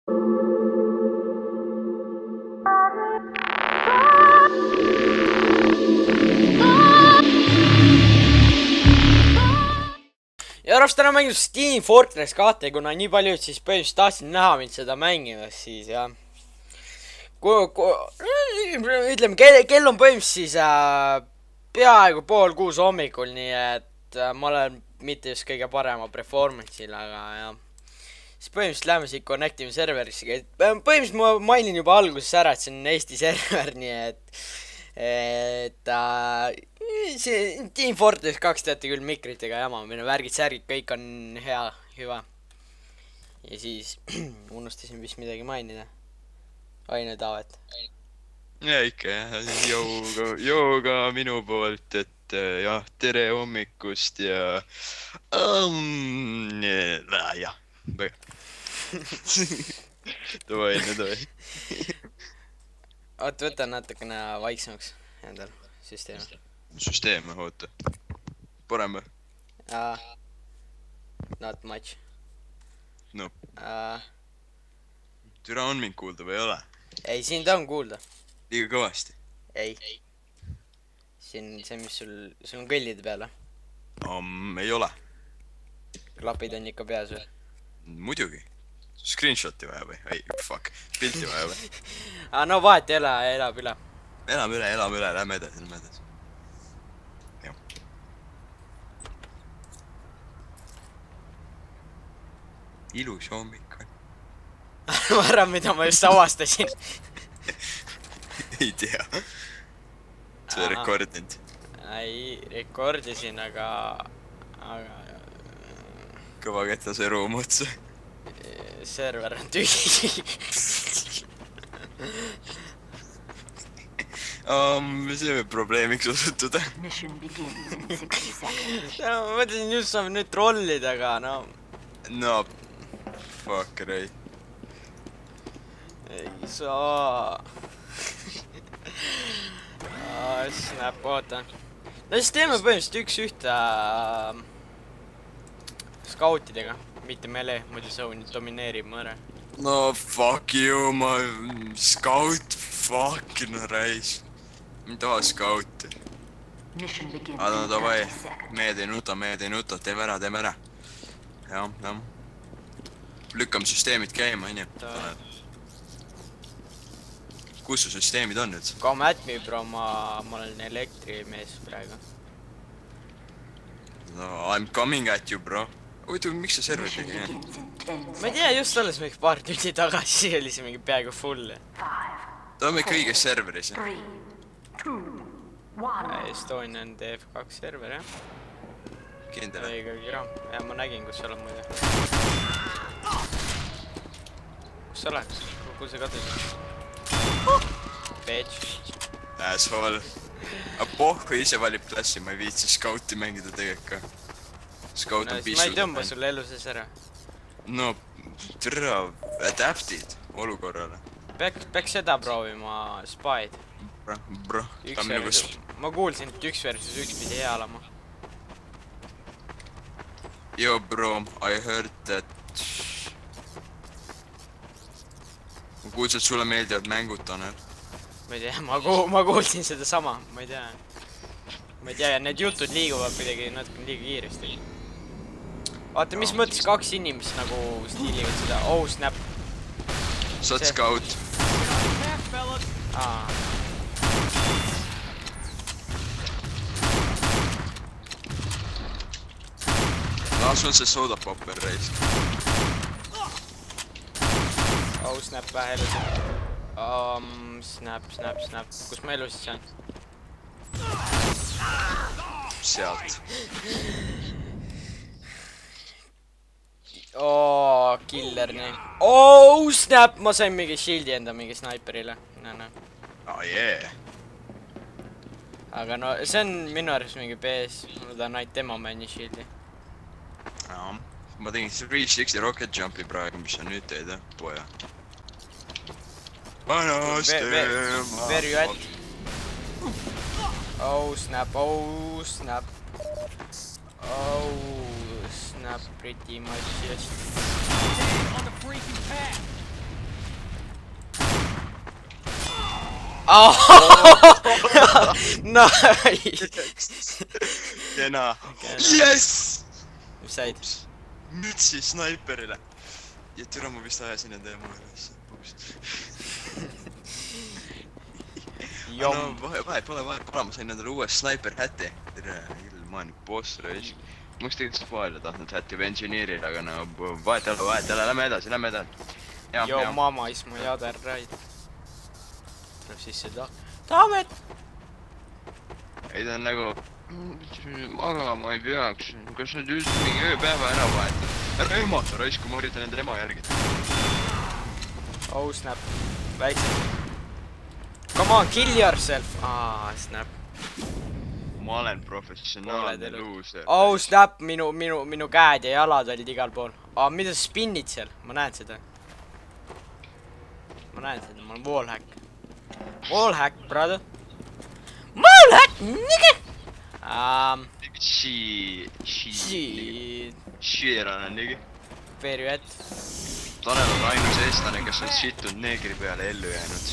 ja arvast täna mängin Steam Fortress2, kuna nii paljud siis põhimõtteliselt tahtsid näha mind seda mängimas, siis jah. Ütleme, kell on põhimõtteliselt siis peaaegu 5:30 hommikul, nii et ma olen mitte just kõige parema performance'il, aga jah. Siis põhimõtteliselt lähme siit connectime serverisse. Põhimõtteliselt ma mainin juba alguses ära, et see on Eesti server, nii et see Team Fortress2 teate küll mikritega jama, minu värgid-särgid, kõik on hea, hüva. Ja siis unustasin vist midagi mainida. Aine Taavet. Ja ikka jah, jooga minu poolt, et jah, tere hommikust ja jah, davai. Oot, võta natukene vaiksemaks endal süsteemi. Süsteem, oota. Parem või? Not much. No. Türa on mind kuulda või ei ole? Ei, siin ta on kuulda. Liiga kõvasti? Ei. Siin see, mis sul on kõllide peale. Ei ole. Klapid on ikka peas või? Muidugi. Screenshoti vaja või? Ei, fuck. Pilti vaja või? No vahet ei ole, elab üle. Elame üle, lähme edasi. Jah. Ilus hommik on. Ma arvan, mida ma just avastasin. Ei tea. See rekordinud. Ei, rekordisin, aga... Kõva ketase ruum otsa. Server on tühi. See võib probleemiks osutuda. Ma mõtlesin just saab nüüd trollida, aga no... No, fuck, Ray. Ei saa. Snap, oota. No siis teeme põhimõtteliselt üks-ühte skautidega, mitte melee, muidu see domineerib mõre. No, fuck you, ma... Scout, fucking reis. Ma ei taha scouti. No davai, mehed ei nuta, teeme ära. Jah. Lükkame süsteemid käima, onju. Kus su süsteemid on nüüd? Come at me, bro, ma olen elektrimees praegu. No, I'm coming at you, bro. Huvitav, miks sa server tegi? Ma ei tea, just alles mingi paar tundi tagasi oli see mingi peaaegu full. Ta on ikka õiges serveris, jah? Estonian DF2 server, jah? Kindel? Ei, kõige raam. Ja ma nägin, kus sa oled muide. Kus sa oled? Kuhu sa kadusid? Bitch. Asshole. Pohhu ise valib klassi, ma ei viitsi scouti mängida tegelikult ka. Scout on piisavalt. Ma ei tõmba sulle elu sees ära. No, tere, adaptid olukorrale. Peaks seda proovima spaid. Bro, ta on minuga... Ma kuulsin, et 1 versus 1 pidi hea olema. Yo, bro, I heard that... Ma kuulsin, et sulle meeldivad mängud, Tanel. Ma ei tea, ma kuulsin seda sama, ma ei tea. Ma ei tea, ja need jutud liiguvad kuidagi natuke liiga kiiresti. Vaata, mis mõttes 2 inimest nagu stiilivad seda? Oh, snap. Sa oled scout. Sul on see soodapapper reis. Oh, snap, vähe elusid. Snap. Kus ma elusid saan? Sealt. Killer nii. Oh, snap! Ma sain mingi shieldi enda mingi snaiperile. Oh, yeah. Aga no, see on minu arvest mingi PS. Ma tahan ainult tema männi shieldi. Ma tegin 360 rocket jumpi praegu, mis sa nüüd teed, poja. Where you at? Oh, snap. Pretty much just. Nice. kena. Yes! Mis said? Mütsi snaiperile. Ja türa ma vist ajasin enda ema üles. No vahe pole, ma sain endale uue sniper häti. Tere, ma olen boss raisk. Ma oleks tegelikult spaale tahtnud hätti või engineer'il, aga no vahet ei ole, lähme edasi. Yo mama is my other right. Tuleb sisse Taavet! Ei ta on nagu magama ei peaks. Kas nüüd üldse mingi ööpäeva ära vahetada? Ära emata raisk, kui ma üritan enda ema järgida. Oh snap. Väiksed. Come on, kill yourself! Snap. Ma olen professionaalne loser. Oh snap, minu käed ja jalad olid igal pool. Mida sa spinnid seal? Ma näen seda. Ma olen wallhack. Wallhack, brother. Wallhack, nigga! Shit-rana, nigga. Very wet. Tanel on ainus eestlane, kes on shittunud neegri peale ellu jäänud.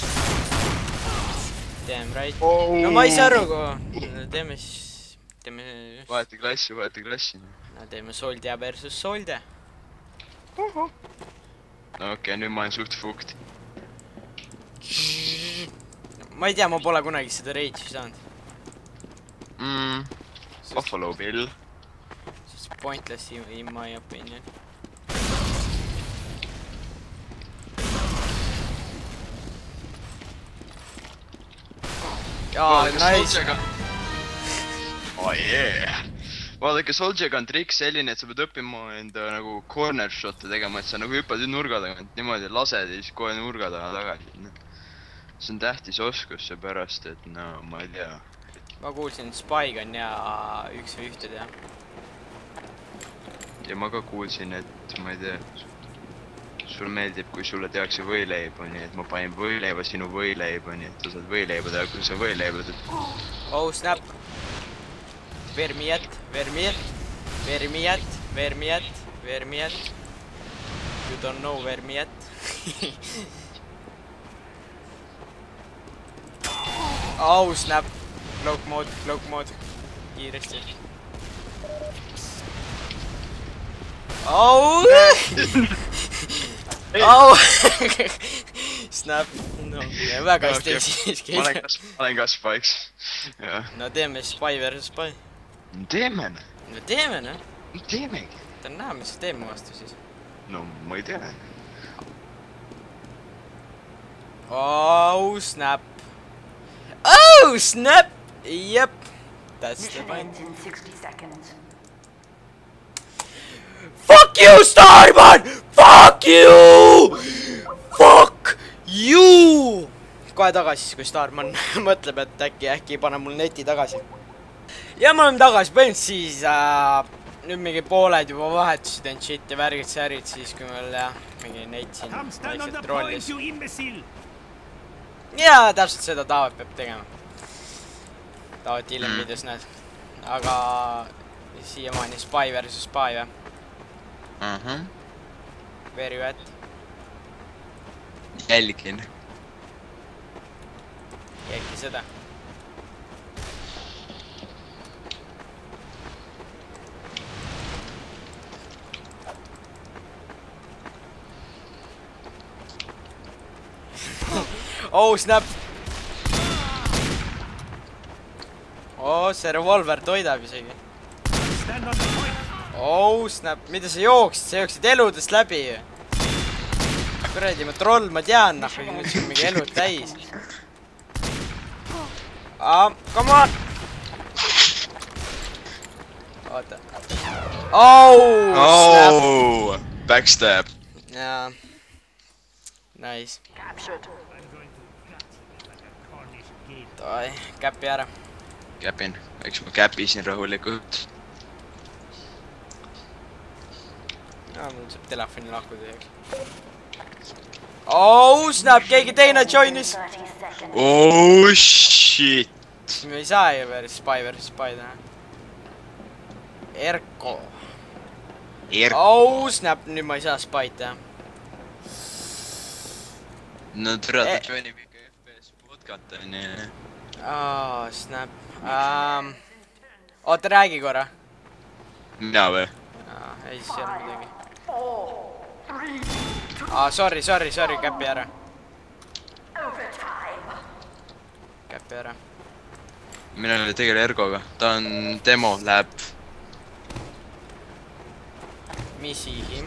Damn right. No ma ei saa aru, kui teeme siis... Vaheta klassi. No teeme Soldia versus Soldia. No okei, nüüd ma olen suht fukt. Ma ei tea, ma pole kunagi seda rage'i saanud. Buffalo Bill. It's pointless in my opinion. Nice. Oh yeah. Vaadake, Soldier'ga on trikk selline, et sa pead õppima enda nagu corner shot'e tegema, et sa nagu hüppad nurga tagant niimoodi, lased ja siis kohe nurga taga tagasi. See on tähtis oskus seepärast, et no ma ei tea. Ma kuulsin, et Spy'ga on ja üks või ühte teha. Ja ma ka kuulsin, et ma ei tea, sul meeldib, kui sulle tehakse võileiba, nii et ma panin võileiba sinu võileiba, nii et sa saad võileiba teha, kui sa võileiba teed. Oh snap. Vermiat. You don't know Vermiat. Oh snap. Cloak mode. Kiiresti. Oh! Oh! Snap. No, väga hästi siiski. Ma olen ka Spikes. No teeme Spy versus Spy. Teeme. No teeme, noh. Teemegi. Ta on näha, mis sa teeme vastu siis. No ma ei tea. Oh snap. Oh snap. Yep. That's the point. Fuck you, Starman! Fuck you! Fuck you! Kohe tagasi siis, kui Starman mõtleb, et äkki pane mul neti tagasi. Ja me oleme tagasi, põhimõtteliselt siis nüüd mingi pooled juba vahetusid end shit ja värgid särid siis, kui meil jah, mingi net siin vaikselt trollis. Ja täpselt seda Taavet peab tegema. Taavet hiljem videos näed. Aga siiamaani Spy versus Spy või? Very wet. Jälgin. Jälgi seda. Oh snap. Oh, see revolver toidab isegi. Oh snap, mida sa jooksid? Sa jooksid eludest läbi. Kuradi, ma troll, ma tean, noh, nüüd siin mingi elud täis. Come on! Oota. Oh, snap! Oh, backstab. Jaa. Nice. Toi, käpi ära. Käpin, eks ma käpisin rahulikult. Mul saab telefoni lahku teiega. Oh, snap, keegi teine joinis. Oh, shit. Me ei saa ju Spy versus Spy teha. Erko. Oh, snap, nüüd ma ei saa Spy'd teha. No tere, ta joinib ikka FPS bot. jätkata, onju. Snap. Oota, räägi korra. Mina või? Ei, siis ei ole midagi. Sorry, käpi ära. Käpi ära. Mina ei tegele Ergoga, ta on demo, läheb. Mis ihim?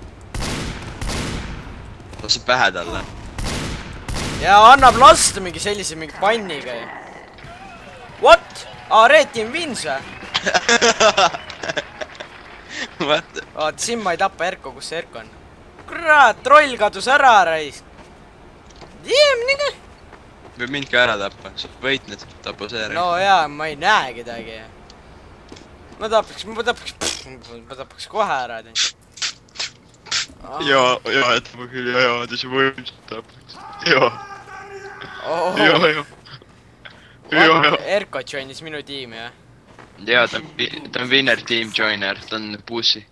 Lase pähe talle. Ja annab lasta mingi sellise mingi panniga ju. What? Red Team wins või? What? Oot, siin ma ei tapa Erko, kus see Erko on? Kurat, troll kadus ära, raisk. Niga. Võib mind ka ära tappa, sa võit nüüd, tapa see ära. No jaa, ma ei näe kedagi. Ma tapaks kohe ära. Jaa, jätma küll, jaa, ta see võimsalt tapaks. Jaa. Erko joinis minu tiimi, jah? Jaa, ta on winner team joiner, ta on pussy.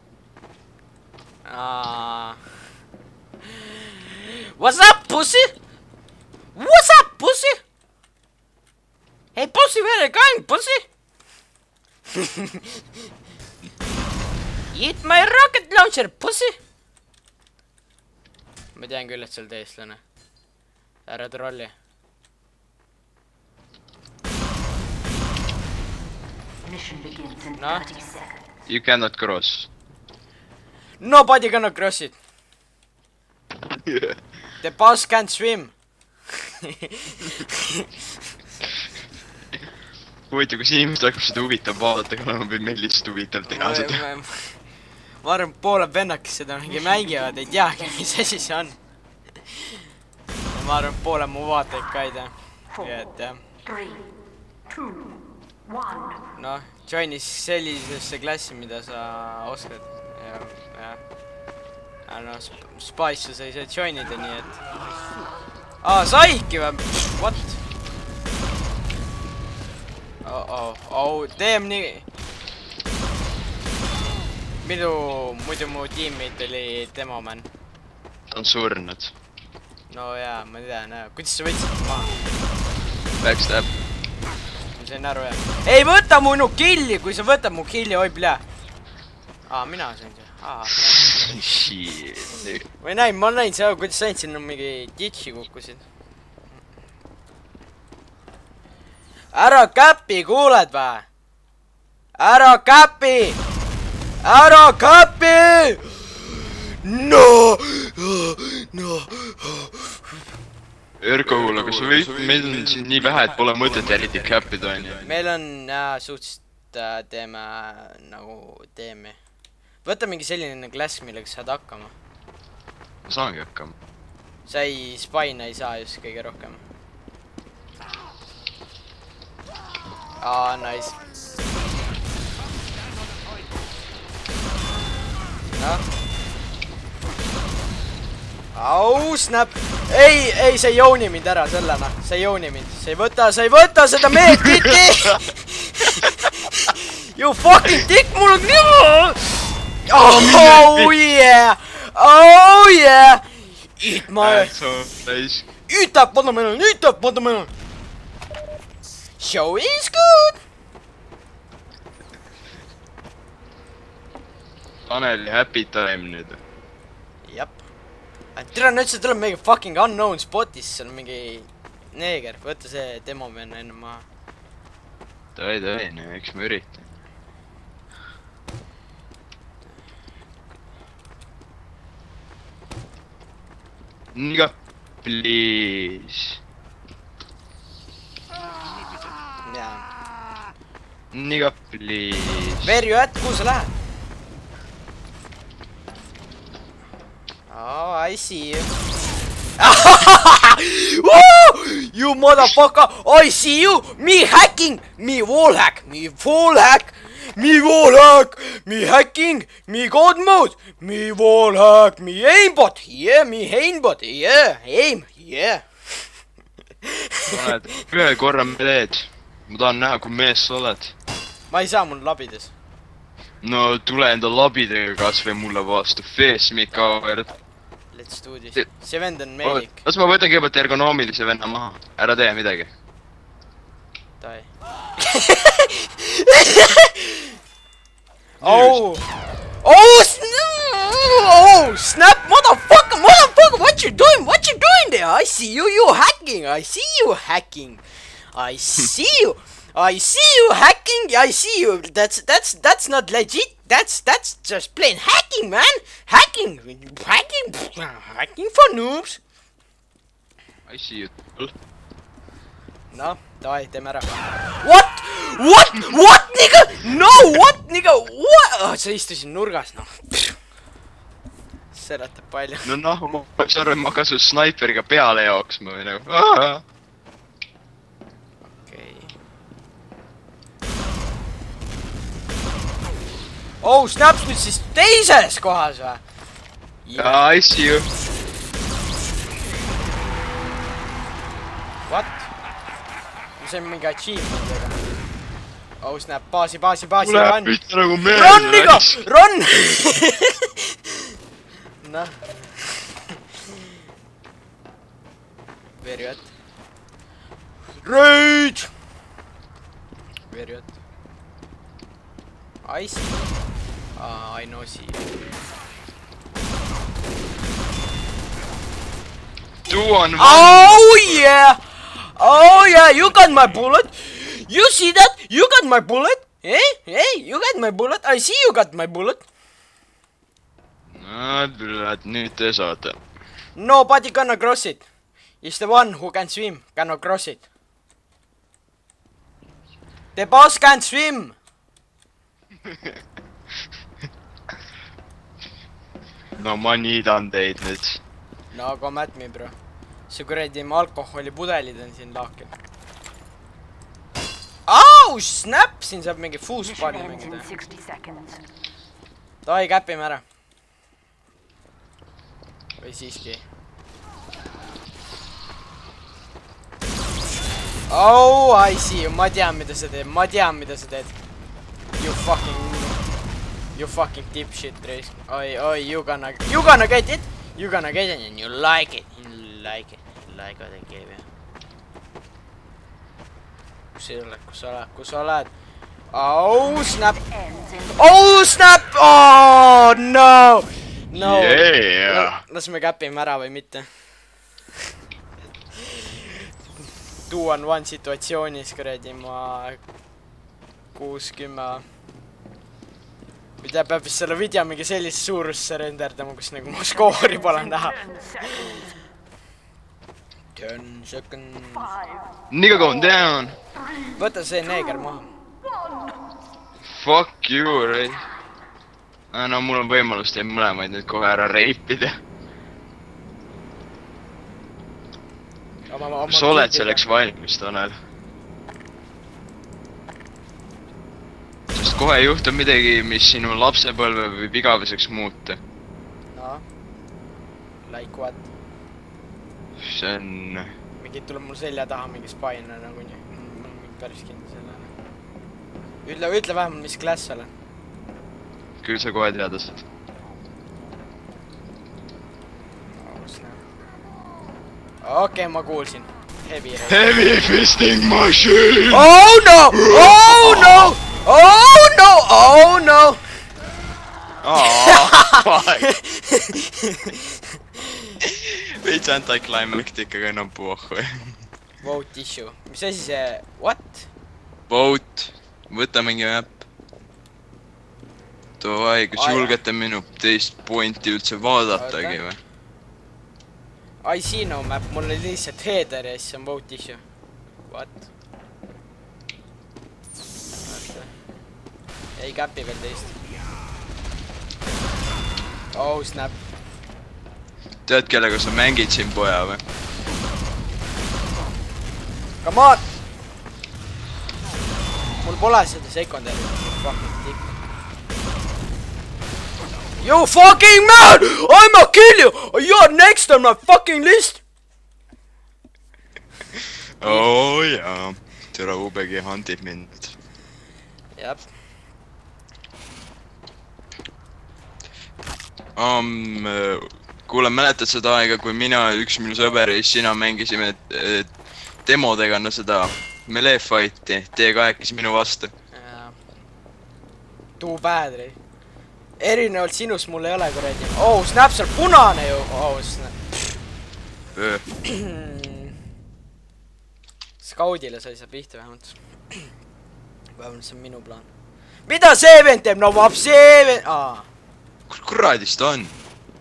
What's up, pussy? What's up, pussy? Hey, pussy, where are you going, pussy? Eat my rocket launcher, pussy! Ma tean küll, et sa oled eestlane. Ära trolli. No? You cannot cross. Nobody gonna cross it. The boss can't swim. Huvitav, kas inimesed hakkab seda huvitav vaadata, aga või meil lihtsalt huvitav teha seda. Ma arvan, pooled vennad, kes seda mingi mängivad, ei teagi, mis asi see on. Ma arvan, pooled mu vaatajaid ka ei tea. Et jah. Noh, joinis sellisesse klassi, mida sa oskad. No, Spice'u sa ei saa joinida, nii et... saiki või? What? Damn, nii... Muidu mu tiimmeid oli demoman. Ta on surnud. No jaa, ma tean, jah. Kuidas sa võtsid maha? Backstab. Ma sain aru, jah. Ei võta mu killi, kui sa võtad mu killi, oi plea. Mina sain see. Shit. Ma ei näinud, ma näin see, kuidas sa sinna mingi ditši kukkusid. Ära käpi, kuuled või? Ära käpi! Ära käpi! No! Erko, kuule, kas sa võid, meil on siin nii vähe, et pole mõtet eriti käppida, onju. Meil on, suhteliselt teeme nagu teeme. Võta mingi selline klass, millega saad hakkama. Ma saangi hakkama. Sa ei spaina ei saa just kõige rohkem. Nice. Noh. Snap. Ei, sa ei jooni mind ära sellena. Sa ei jooni mind. Sa ei võta seda meedkiti! You fucking dick, mul on nii... Oh yeah! Oh yeah! Eat my... Eat that watermelon! Eat that watermelon! Show is good! Taneli happy time nüüd. Jep. Tere, nüüd see tuleb mingi fucking unknown spotis, seal on mingi neeger. Võtta see demo meena enne maha. Tõi, eks ma üritan. Niga, please. Jaa. Niga, please. Where you at? Kuhu sa lähed? I see you. You motherfucker! I see you! Me hacking! Me wallhack! Me wallhack! Me wallhack! Me hacking! Me god mode! Me wallhack! Me aimbot! Yeah, me aimbot! Yeah, aim! Yeah! Ühe korra me teed. Ma tahan näha, kui mees sa oled. Ma ei saa mul labides. No tule enda labidega kas või mulle vastu. Face me coward. Let's do this. See vend on meelik. Las ma võtan kõigepealt ergonoomilise venna maha. Ära tee midagi. Tai. Oh! Oh, snap, motherfucker, what you doing there? I see you hacking, I see you hacking, that's not legit, that's just plain hacking, man, hacking for noobs. I see you. No, davai, teeme ära. What, nigga, no, what, nigga, what? Oh, sa istusid nurgas, noh. Seletab palju. No, ma peaks arvan, ma kasu snaiperiga peale jooksma või nagu. Okei. Oh, snaps nüüd siis teises kohas või? Jaa, I see you. What? See on mingi achievement ega. Oh, snap, baasi, run! Nagu Run, nigga! Run! Noh. Very hot. Rage! Very hot. I see. I know see. 2-on-1. Oh yeah, you got my bullet. You see that? You got my bullet. Hey, you got my bullet. I see you got my bullet. Nüüd te saate. Nobody gonna cross it. It's the one who can swim, gonna cross it. The boss can't swim. No ma niidan teid nüüd. No come at me, bro. See kuradi alkoholipudelid on siin laakil. Oh, snap! Siin saab mingi foosballi mängida. Davai, käpime ära. Või siiski. Oh, I see you. Ma tean, mida sa teed. You fucking dipshit, Reis. Oi, you gonna get it. You gonna get it and you like it. You like what I gave you. Kus sa oled? Oh, snap! Oh, no! No! Yeah! Las me käpime ära või mitte. 2-on-1 situatsioonis, kuradi, ma 6-10. Mida peab vist selle video mingi sellist suurusse renderdama, kus nagu mu skoori pole näha. 10 seconds. Nigga going down! Võta see neeger maha. Fuck you, Ray. No mul on võimalus teid mõlemaid nüüd kohe ära reipida. Kas sa oled selleks valmis, Tanel? Sest kohe juhtub midagi, mis sinu lapsepõlve võib igaveseks muuta. No. Like what? See on... Mingi tuleb mul selja taha mingi spaina nagu nii. Mul on mingi päris kindla selle. Ütle vähemalt, mis klass olen. Küll sa kohe teada saad. Okei, ma kuulsin. Heavy fisting machine! Oh no! Fuck! Veits anti-climactic, aga enam puhku. Vote issue. Mis asi see? What? Vote. Võta mingi map. Davai, kas julgete minu teist pointi üldse vaadatagi või? I see no map, mul oli lihtsalt header ja siis on vote issue. What? Ei käpi veel teist. Oh snap. Tead, kellega sa mängid siin poja või? Come on! Mul pole seda secondary. Fucking dick. You fucking man! I'ma kill you! You're next on my fucking list! Oh jaa. Tere ubegi handib mind. Jep. kuule, mäletad seda aega, kui mina ja üks minu sõber ja sina mängisime demodega seda melee fight'i, teie kahekesi minu vastu. Too bad, Rei. Erinevalt sinust mul ei ole kuradi. Oh, snap, seal punane ju. Oh, snap. Skaudile sai see pihta vähemalt. Vähemalt see on minu plaan. Mida see vend teeb? No vab see vend... Kus kuradis ta on?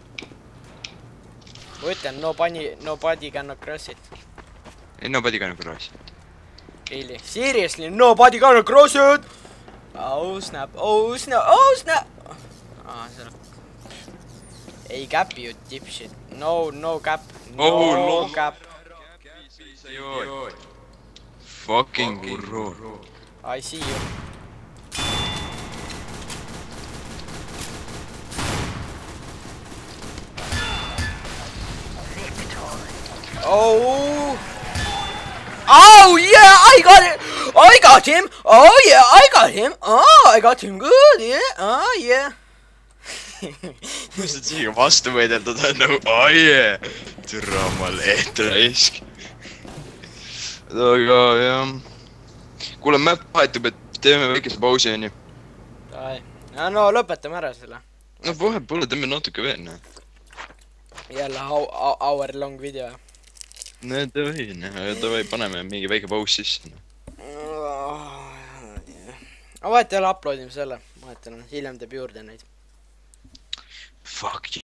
Ma ütlen, nobody can cross it. Ei, nobody can cross it. Really? Seriously? Nobody can cross it? Oh snap, oh snap, oh snap! Seal... Ei capi ju dipshit. No cap. No cap. Fucking urro. I see you. Oh! Oh yeah, I got it! I got him! Oh yeah, I got him! Oh, I got him good, yeah! Oh yeah! Kus sa siia vastu võideldad on nagu, oh yeah! Türa ma lehtra isk. Aga jah. Kuule, map vahetub, et teeme väikese pausi, onju. No lõpetame ära selle. No vahepeal teeme natuke veel, näe. Jälle hour long video. No davai, paneme mingi väike paus sisse. Vahet ei ole, uploadime selle. Hiljem teeb juurde neid. Fuck.